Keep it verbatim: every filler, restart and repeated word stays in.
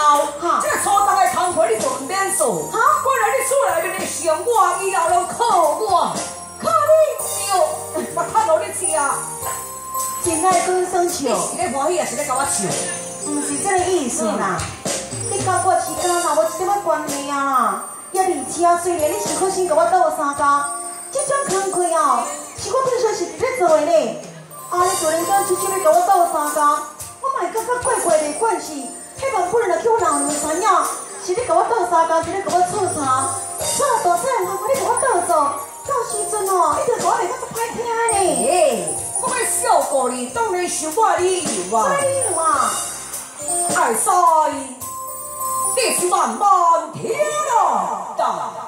后，这个初档的工课你做免做。哈，我来你厝内面的上我，以后拢靠我，靠你，对，我趁落你吃。 真爱跟生笑， 你是咧欢喜还是咧甲我笑？ 唔是这个意思啦。你甲我时间若无一点仔关系啊，也而且虽然你是好心甲我斗三工，这种工课哦，是我平常时伫咧做的呢。啊，你做人家出去咧甲我斗三工，我嘛会感觉怪怪的关系。迄万不能来去我老娘知影，是你甲我斗三工，是你甲我错查，错大仔的工课你甲我斗做，到时阵哦，一定甲我袂较歹听呢。 我要照顾你，当然是我理由啊。 啥理由啊？ 爱塞，你是万万天啊！